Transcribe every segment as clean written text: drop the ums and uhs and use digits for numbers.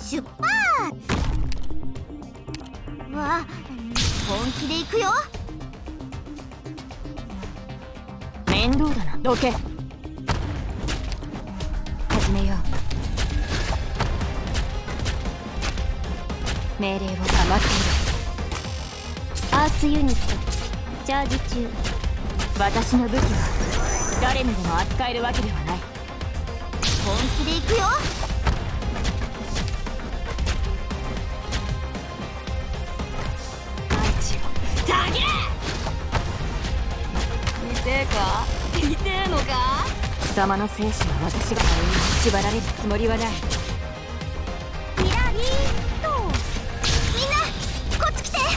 出発。わあ、本気で行くよ。 面倒だな。どけ。始めよう。命令を黙っている。 アースユニットチャージ中。 私の武器は誰にでも扱えるわけではない。 本気で行くよ。 たげ！痛えか？痛えのか？貴様の生死は私が縛られるつもりはない。 キラリーとみんなこっち来て。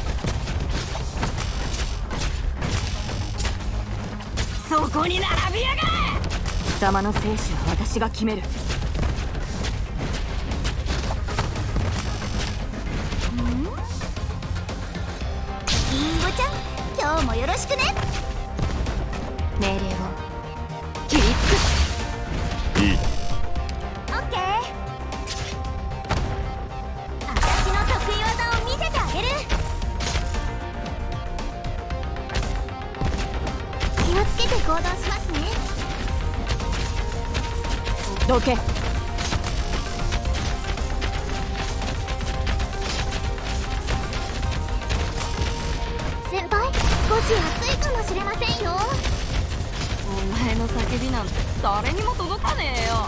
そこに並びやがれ！貴様の生死は私が決める。 今日もよろしくね。 命令を切りつく。いい。 オッケー。私の得意技を見せてあげる。気をつけて行動しますね。 どけ。 先輩、少し暑いかもしれませんよ。 お前の叫びなんて誰にも届かねえよ。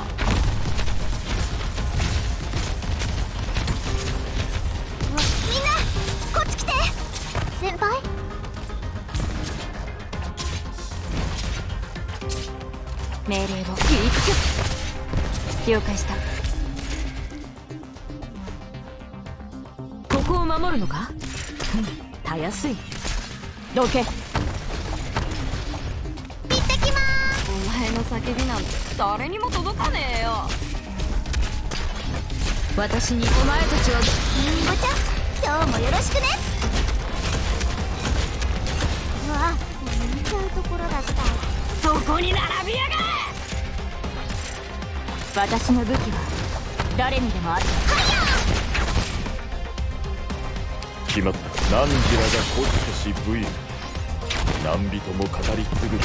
みんなこっち来て。先輩、 命令を切りつく。了解した。ここを守るのか？たやすい。どけ。 行ってきまーす。 お前の叫びなんて誰にも届かねえよ。私にお前たちは。 りんごちゃん、今日もよろしくね。うわ、寝ちゃうところだった。 そこに並びやがれ！私の武器は誰にでもある。 決まった。何時らがこつけし武勇、何人も語り継ぐ。 私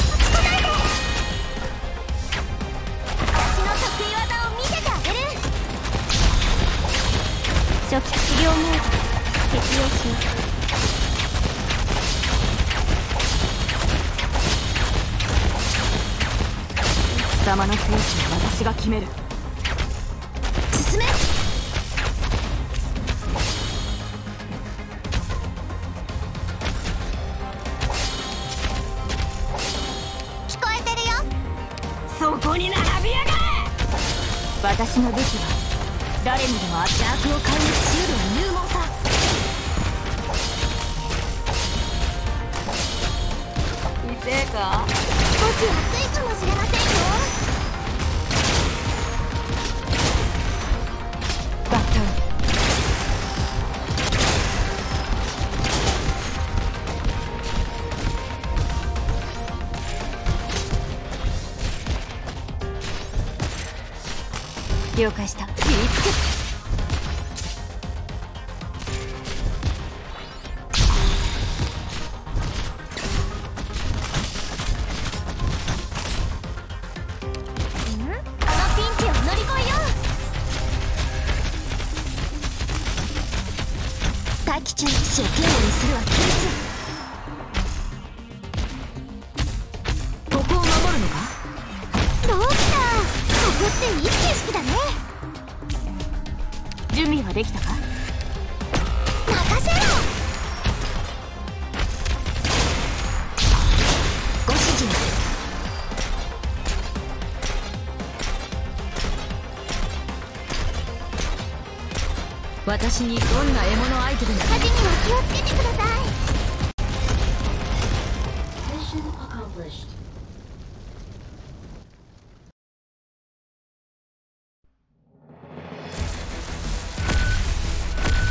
の得意技を見せてあげる。初期治療モード適用します。 貴様の生死は私が決める。 進め。 そこに並びやがれ！私の武器は誰にでも邪悪を壊滅し得る入門さ。痛えか？ 少し暑いかもしれませんよ。 バットン。了解した。切りつけ。 このピンチを乗り越えよう。大気中の騎士を警護にするは禁ここを守るのか？ 止。どうした？ここっていい景色だね。 準備はできたか？ 任せろ。ご指示。 私にどんな獲物アイテムが。 火事には気をつけてください。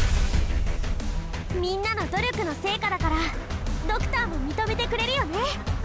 みんなの努力の成果だからドクターも認めてくれるよね。